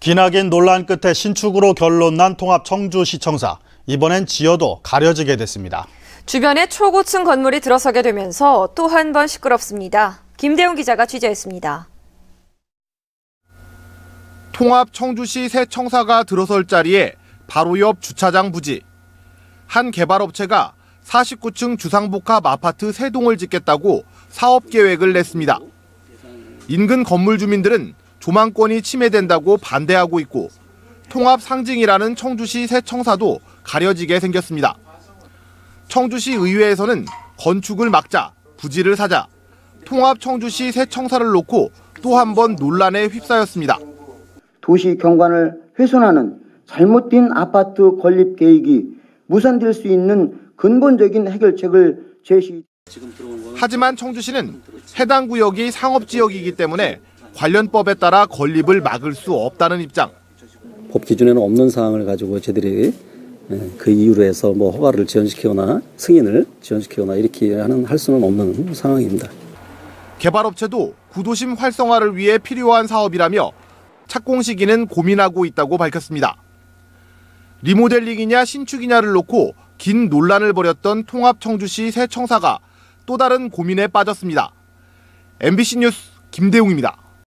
기나긴 논란 끝에 신축으로 결론 난 통합 청주시청사. 이번엔 지어도 가려지게 됐습니다. 주변에 초고층 건물이 들어서게 되면서 또 한 번 시끄럽습니다. 김대웅 기자가 취재했습니다. 통합 청주시 새 청사가 들어설 자리에 바로 옆 주차장 부지. 한 개발업체가 49층 주상복합 아파트 3동을 짓겠다고 사업 계획을 냈습니다. 인근 건물 주민들은 조망권이 침해된다고 반대하고 있고 통합 상징이라는 청주시 새 청사도 가려지게 생겼습니다. 청주시 의회에서는 건축을 막자, 부지를 사자, 통합 청주시 새 청사를 놓고 또 한 번 논란에 휩싸였습니다. 도시 경관을 훼손하는 잘못된 아파트 건립 계획이 무산될 수 있는 근본적인 해결책을 제시. 하지만 청주시는 해당 구역이 상업지역이기 때문에 관련법에 따라 건립을 막을 수 없다는 입장. 법 기준에는 없는 사항을 가지고 저희들이 그 이유로 해서 허가를 지연시키거나 승인을 지연시키거나 이렇게 할 수는 없는 상황입니다. 개발업체도 구도심 활성화를 위해 필요한 사업이라며 착공 시기는 고민하고 있다고 밝혔습니다. 리모델링이냐 신축이냐를 놓고 긴 논란을 벌였던 통합 청주시 새 청사가 또 다른 고민에 빠졌습니다. MBC 뉴스 김대웅입니다.